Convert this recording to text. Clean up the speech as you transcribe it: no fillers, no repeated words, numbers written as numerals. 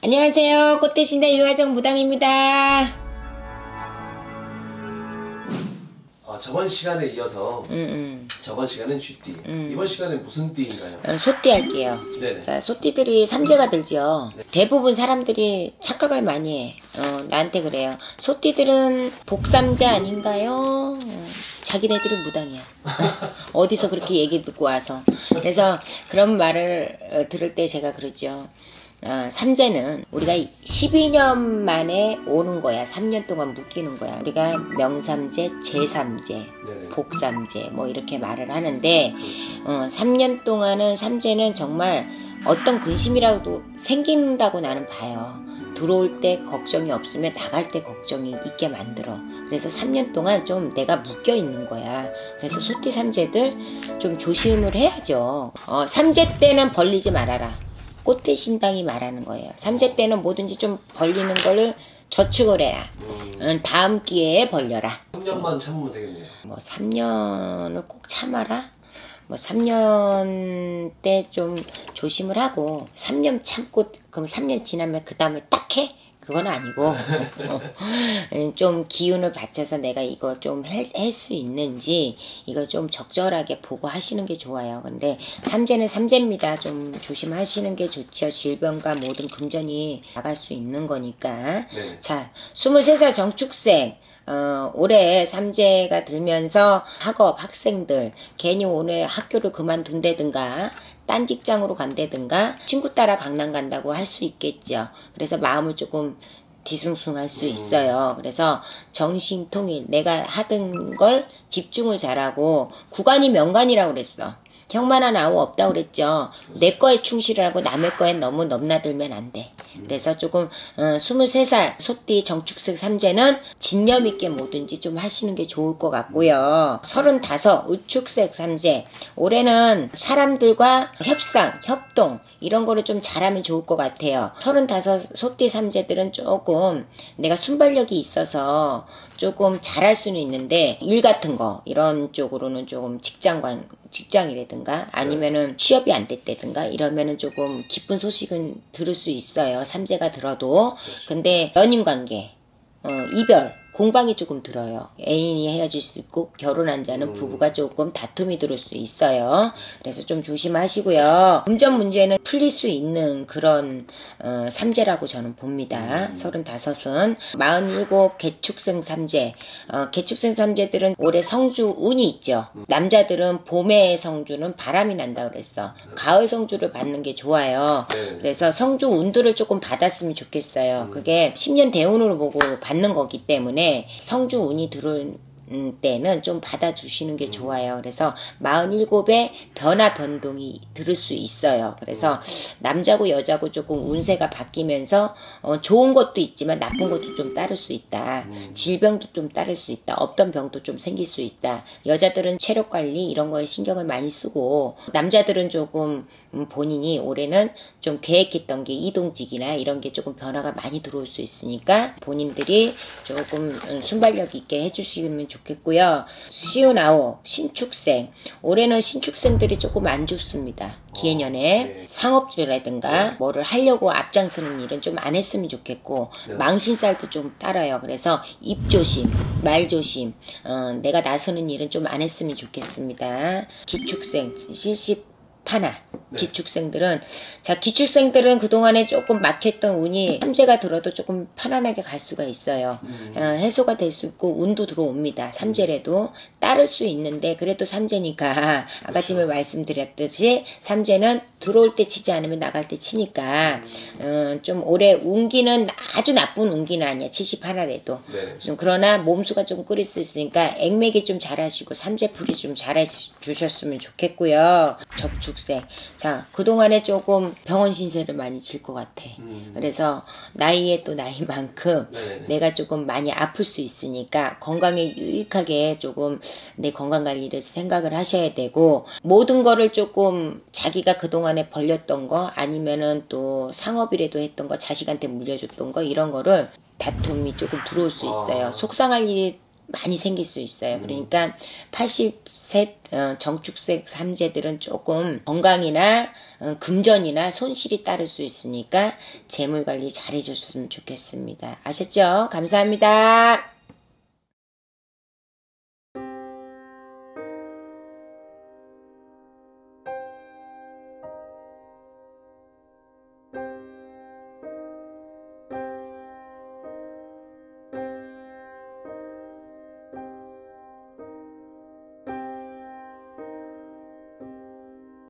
안녕하세요. 꽃대신다 유화정 무당입니다. 저번 시간에 이어서 저번 시간은 쥐띠, 이번 시간은 무슨 띠인가요? 소띠 할게요. 네네. 자, 소띠들이 삼재가 들죠. 네. 대부분 사람들이 착각을 많이 해. 나한테 그래요. 소띠들은 복삼재 아닌가요? 자기네들은 무당이야. 어디서 그렇게 얘기 듣고 와서. 그래서 그런 말을 들을 때 제가 그러죠. 삼재는 우리가 12년 만에 오는 거야. 3년 동안 묶이는 거야. 우리가 명삼재, 제삼재, 네네. 복삼재 뭐 이렇게 말을 하는데 3년 동안은 삼재는 정말 어떤 근심이라도 생긴다고 나는 봐요. 들어올 때 걱정이 없으면 나갈 때 걱정이 있게 만들어. 그래서 3년 동안 좀 내가 묶여 있는 거야. 그래서 소띠 삼재들 좀 조심을 해야죠. 삼재 때는 벌리지 말아라. 꽃대 신당이 말하는 거예요. 삼재 때는 뭐든지 좀 벌리는 거를 저축을 해라. 다음 기회에 벌려라. 3년만 참으면 되겠네요. 뭐 3년을 꼭 참아라. 뭐 3년 때 좀 조심을 하고 3년 참고 그럼 3년 지나면 그 다음에 딱 해? 그건 아니고 좀 기운을 받쳐서 내가 이거 좀 할 수 있는지 이거 좀 적절하게 보고 하시는 게 좋아요. 근데 삼재는 삼재입니다. 좀 조심하시는 게 좋죠. 질병과 모든 금전이 나갈 수 있는 거니까. 네. 자, 23살 정축생 올해 삼재가 들면서 학업 학생들 괜히 오늘 학교를 그만둔다든가 딴 직장으로 간다든가 친구 따라 강남 간다고 할 수 있겠죠. 그래서 마음을 조금 뒤숭숭할 수 있어요. 그래서 정신통일 내가 하던 걸 집중을 잘하고 구간이 명간이라고 그랬어. 형만 하나 아우 없다고 그랬죠. 내 거에 충실하고 남의 거에 너무 넘나들면 안 돼. 그래서 조금 23살 소띠 정축생 삼재는 진념 있게 뭐든지 좀 하시는 게 좋을 것 같고요. 35 우축생 삼재 올해는 사람들과 협상, 협동 이런 거를 좀 잘하면 좋을 것 같아요. 35 소띠 삼재들은 조금 내가 순발력이 있어서 조금 잘할 수는 있는데 일 같은 거 이런 쪽으로는 조금 직장이라든가 아니면은 취업이 안 됐다든가 이러면은 조금 기쁜 소식은 들을 수 있어요. 삼재가 들어도. 근데 연인 관계, 이별, 공방이 조금 들어요. 애인이 헤어질 수 있고 결혼한 자는 부부가 조금 다툼이 들을 수 있어요. 그래서 좀 조심하시고요. 금전 문제는 풀릴 수 있는 그런 삼재라고 저는 봅니다. 35은 47 개축생 삼재. 개축생 삼재들은 올해 성주 운이 있죠. 남자들은 봄의 성주는 바람이 난다 그랬어. 가을 성주를 받는 게 좋아요. 그래서 성주 운들을 조금 받았으면 좋겠어요. 그게 10년 대운으로 보고 받는 거기 때문에 성주 운이 들어올 때는 좀 받아주시는 게 좋아요. 그래서 47의 변화 변동이 들을 수 있어요. 그래서 남자고 여자고 조금 운세가 바뀌면서 좋은 것도 있지만 나쁜 것도 좀 따를 수 있다. 질병도 좀 따를 수 있다. 없던 병도 좀 생길 수 있다. 여자들은 체력 관리 이런 거에 신경을 많이 쓰고 남자들은 조금 본인이 올해는 좀 계획했던 게 이동직이나 이런 게 조금 변화가 많이 들어올 수 있으니까 본인들이 조금 순발력 있게 해주시면 좋겠고요. 59 신축생 올해는 신축생들이 조금 안 좋습니다. 기해년에 네. 상업주라든가 뭐를 하려고 앞장서는 일은 좀 안 했으면 좋겠고 망신살도 좀 따라요. 그래서 입 조심, 말 조심, 내가 나서는 일은 좀 안 했으면 좋겠습니다. 기축생 70 파나 기축생들은 기축생들은 그동안에 조금 막혔던 운이 삼재가 들어도 조금 편안하게 갈 수가 있어요. 해소가 될 수 있고 운도 들어옵니다. 삼재라도 따를 수 있는데 그래도 삼재니까 아까 전에 말씀드렸듯이 삼재는 들어올 때 치지 않으면 나갈 때 치니까 좀 올해 운기는 아주 나쁜 운기는 아니야. 71화래도 좀 그러나 몸수가 좀 끓일 수 있으니까 액맥이 좀 잘하시고 삼재풀이 좀 잘해주셨으면 좋겠고요. 적축생 자 그동안에 조금 병원 신세를 많이 질 것 같아. 그래서 나이에 또 나이만큼 내가 조금 많이 아플 수 있으니까 건강에 유익하게 조금 내 건강관리를 생각을 하셔야 되고 모든 거를 조금 자기가 그동안에 벌렸던 거 아니면은 또 상업이라도 했던 거 자식한테 물려줬던 거 이런 거를 다툼이 조금 들어올 수 있어요. 속상할 일이 많이 생길 수 있어요. 그러니까 80세 정축생 삼재들은 조금 건강이나 금전이나 손실이 따를 수 있으니까 재물 관리 잘 해줬으면 좋겠습니다. 아셨죠? 감사합니다.